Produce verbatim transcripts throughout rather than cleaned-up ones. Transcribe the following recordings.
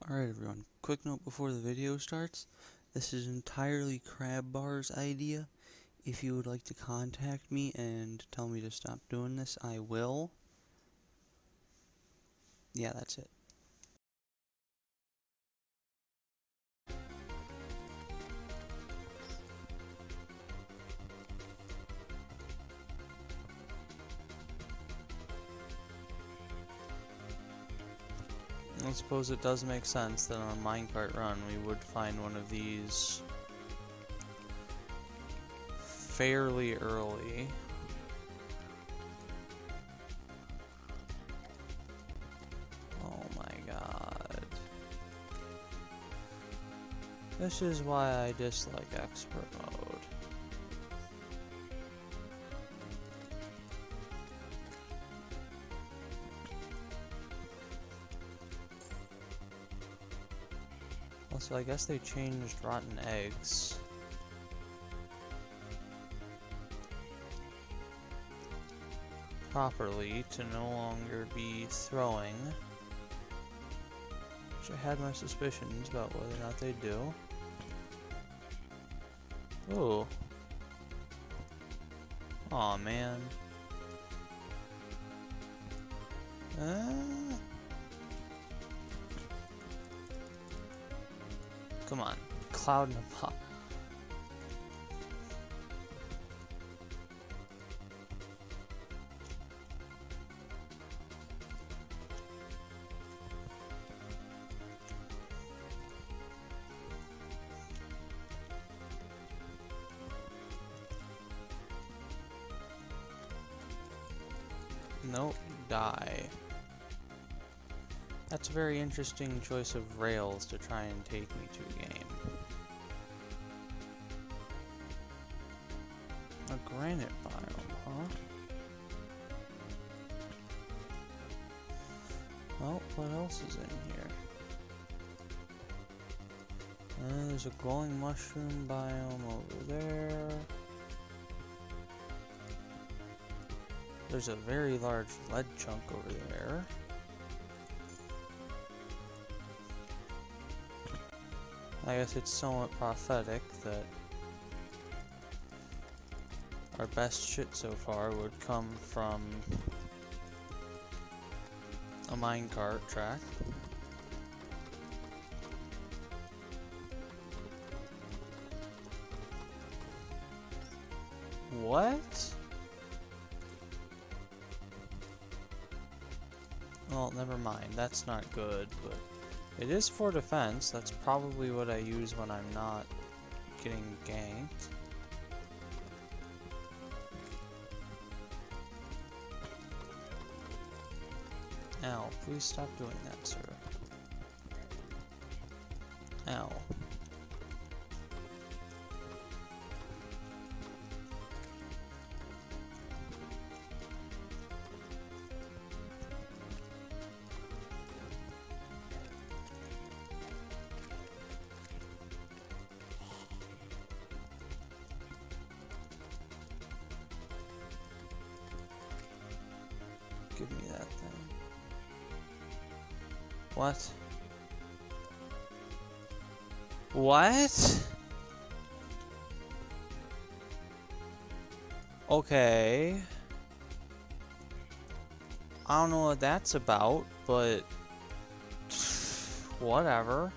Alright everyone, quick note before the video starts. This is entirely Crabbar's idea. If you would like to contact me and tell me to stop doing this, I will. Yeah, that's it. I suppose it does make sense that on a minecart run we would find one of these fairly early. Oh my god. This is why I dislike expert mode. Also, I guess they changed rotten eggs. Properly to no longer be throwing. Which I had my suspicions about whether or not they do. Ooh. Aw, man. Uh... Come on. Cloud in a pot. Nope, die. That's a very interesting choice of rails to try and take me to game. A granite biome, huh? Well, what else is in here? Uh, there's a glowing mushroom biome over there. There's a very large lead chunk over there. I guess it's somewhat prophetic that our best shit so far would come from a minecart track. What? Well, never mind. That's not good, but it is for defense. That's probably what I use when I'm not getting ganked. Ow, please stop doing that, sir. Ow. Give me that thing. What? What? Okay. I don't know what that's about, but whatever.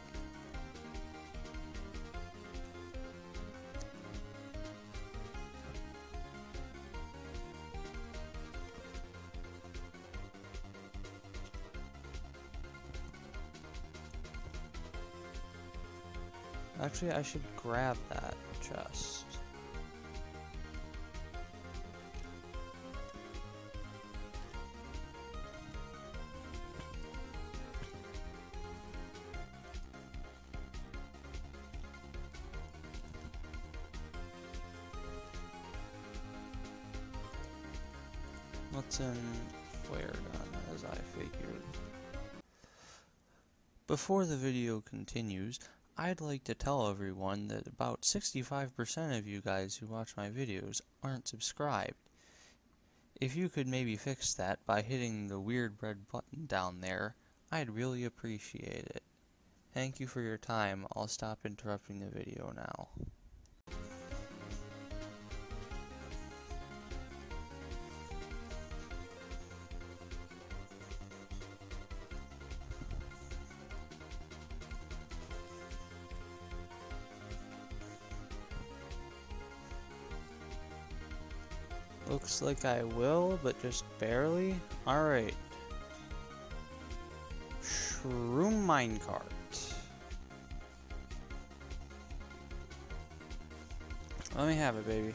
Actually, I should grab that chest. What's in flare gun, as I figured. Before the video continues, I'd like to tell everyone that about sixty-five percent of you guys who watch my videos aren't subscribed. If you could maybe fix that by hitting the weird red button down there, I'd really appreciate it. Thank you for your time. I'll stop interrupting the video now. Looks like I will, but just barely. Alright. Shroom minecart. Let me have it, baby.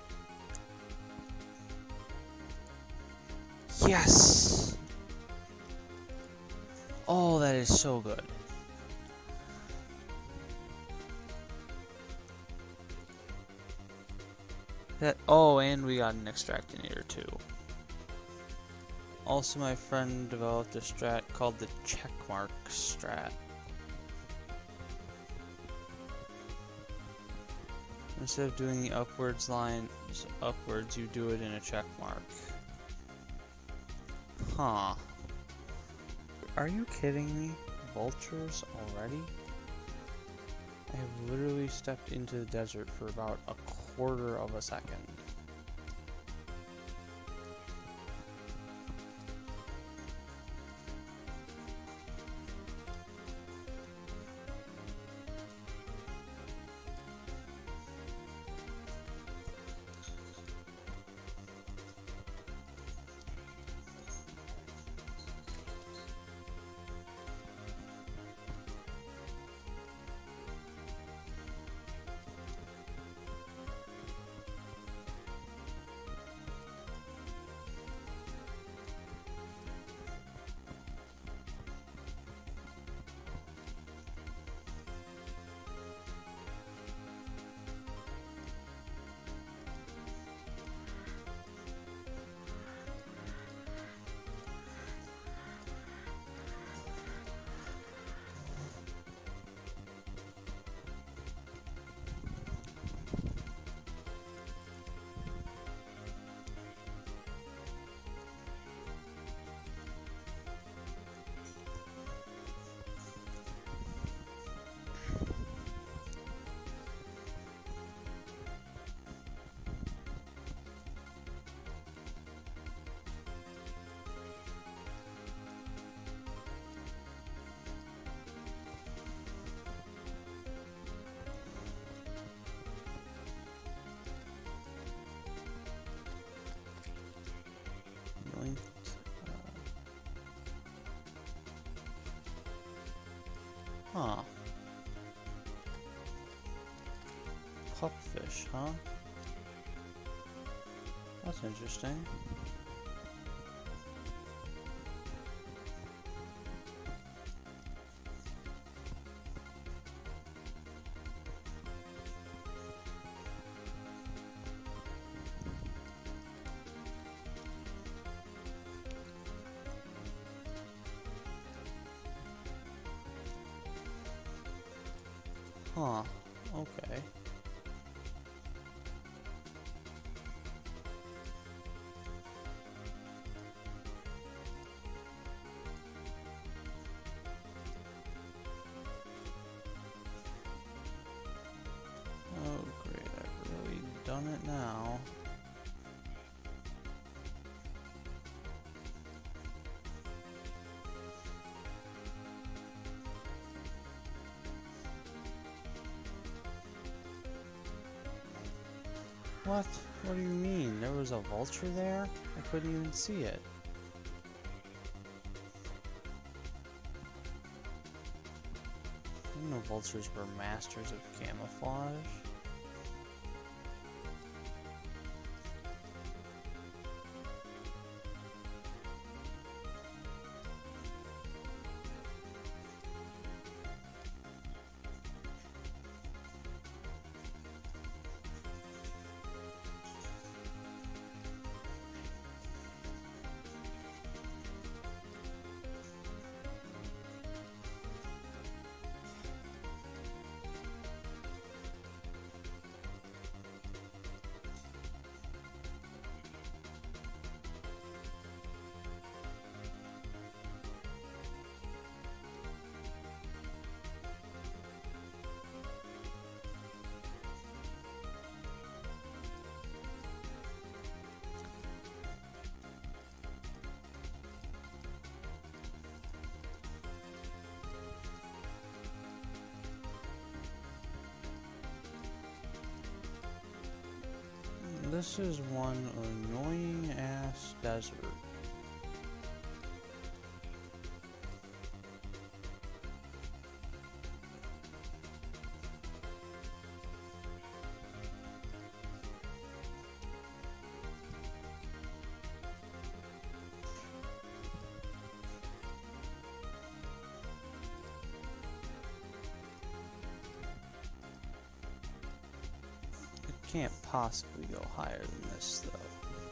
Yes! Oh, that is so good. That, oh, and we got an extractinator too. Also, my friend developed a strat called the checkmark strat. Instead of doing the upwards lines upwards, you do it in a check mark. Huh. Are you kidding me? Vultures already? I have literally stepped into the desert for about a quarter of a second. Huh. Pupfish, huh? That's interesting. Huh, okay. Oh great, I've really done it now. What? What do you mean? There was a vulture there? I couldn't even see it. I didn't know vultures were masters of camouflage. this is one annoying ass desert. Can't possibly go higher than this, though.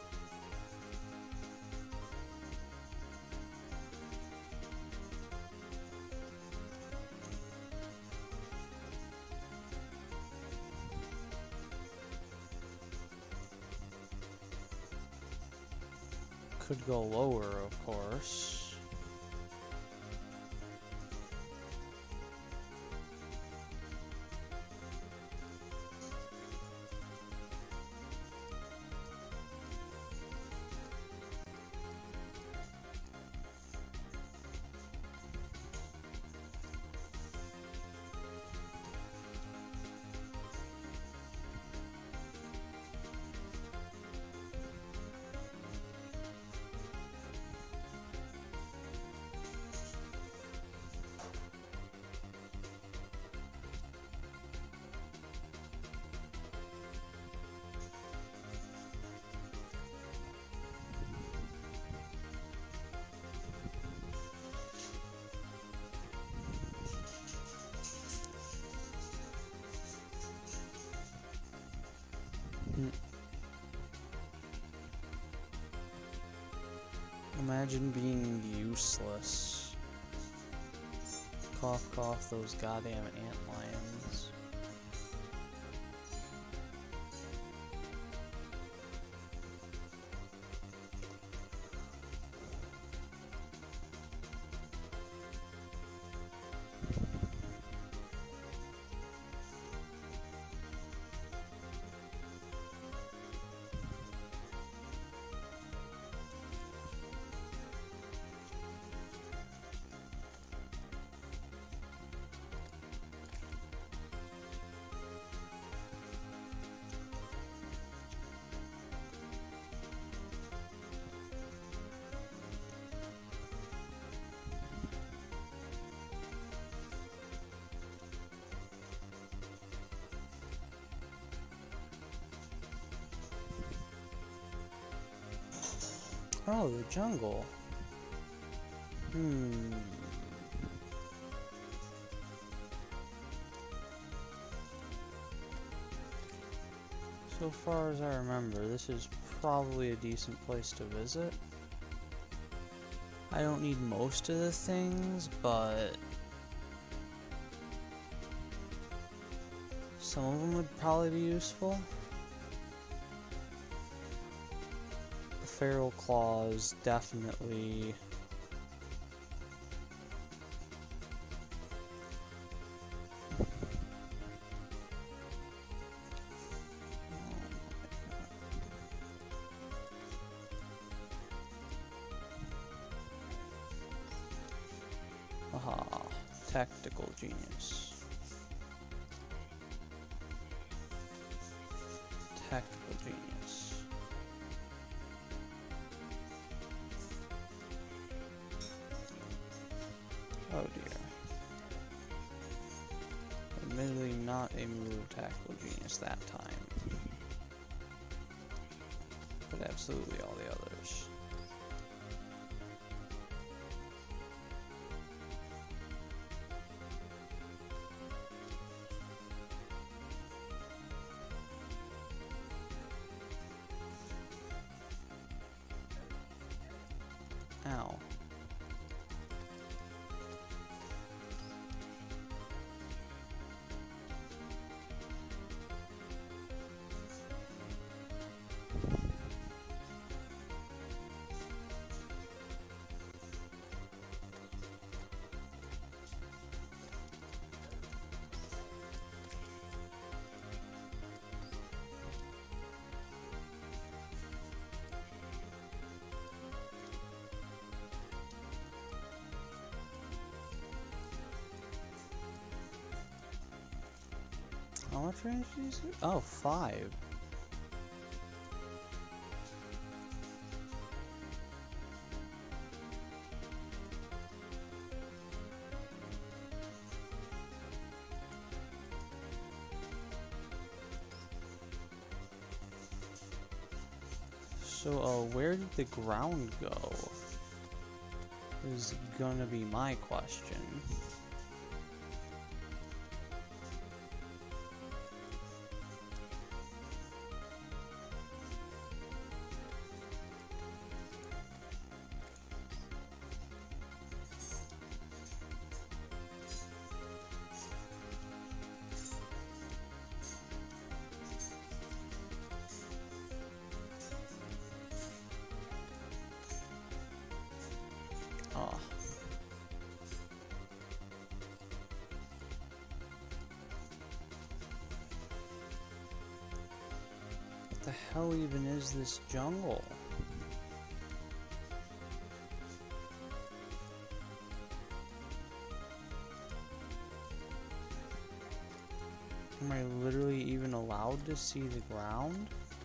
Could go lower, of course. Imagine being useless. Cough, cough, those goddamn antlions. Oh, the jungle. Hmm. So far as I remember, this is probably a decent place to visit. I don't need most of the things, but some of them would probably be useful. Feral claws, definitely. Aha, tactical genius. Tactical genius. Oh dear. Admittedly not a move tactical genius that time. But absolutely all the others. Ow. How much range did you say? Oh, five. So, uh, where did the ground go? Is gonna be my question. Oh. What the hell even is this jungle? Am I literally even allowed to see the ground?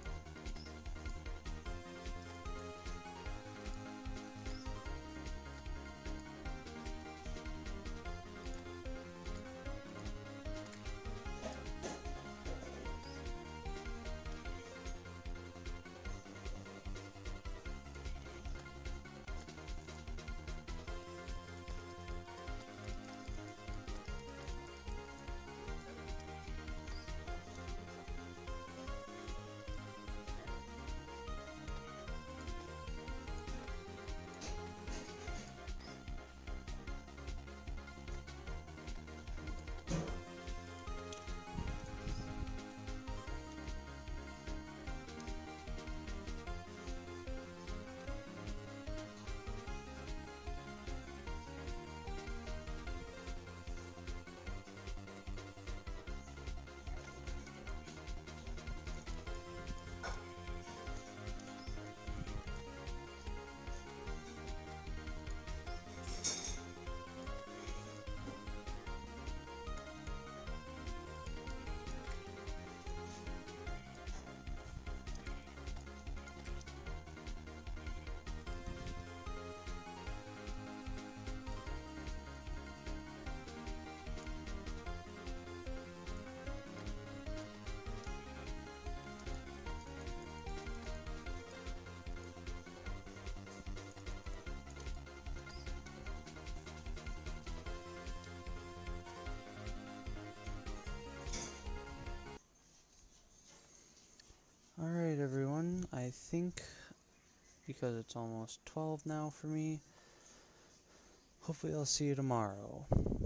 Alright everyone, I think, because it's almost twelve now for me, hopefully I'll see you tomorrow.